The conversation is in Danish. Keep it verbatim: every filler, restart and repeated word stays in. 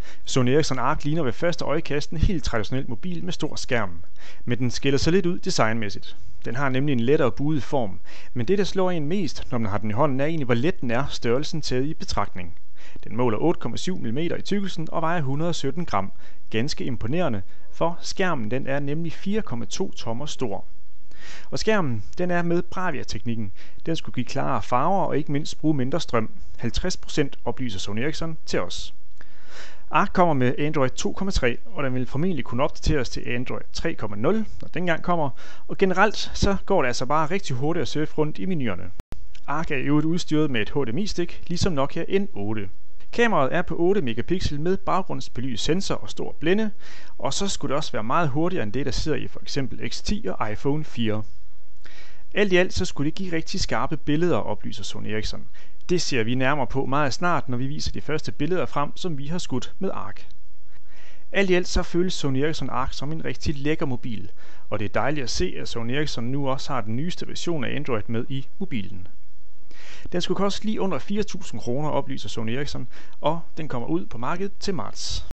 Sony Ericsson Arc ligner ved første øjekast en helt traditionel mobil med stor skærm, men den skiller sig lidt ud designmæssigt. Den har nemlig en lettere buet form, men det der slår en mest, når man har den i hånden, er egentlig hvor let den er, størrelsen taget i betragtning. Den måler otte komma syv millimeter i tykkelsen og vejer et hundrede og sytten gram. Ganske imponerende, for skærmen den er nemlig fire komma to tommer stor. Og skærmen den er med Bravia-teknikken. Den skulle give klarere farver og ikke mindst bruge mindre strøm. halvtreds procent oplyser Sony Ericsson til os. Arc kommer med Android to komma tre, og den vil formentlig kunne opdateres til Android tre komma nul, når den gang kommer. Og generelt så går det altså bare rigtig hurtigt at surfe rundt i menuerne. Arc er i øvrigt udstyret med et H D M I-stik, ligesom Nokia N otte. Kameraet er på otte megapixel med baggrundsbelyst sensor og stor blænde, og så skulle det også være meget hurtigere end det, der sidder i for eksempel X ti og iPhone fire. Alt i alt så skulle det give rigtig skarpe billeder, oplyser Sony Ericsson. Det ser vi nærmere på meget snart, når vi viser de første billeder frem, som vi har skudt med Arc. Alt i alt så føles Sony Ericsson Arc som en rigtig lækker mobil, og det er dejligt at se, at Sony Ericsson nu også har den nyeste version af Android med i mobilen. Den skulle koste lige under fire tusind kroner, oplyser Sony Ericsson, og den kommer ud på markedet til marts.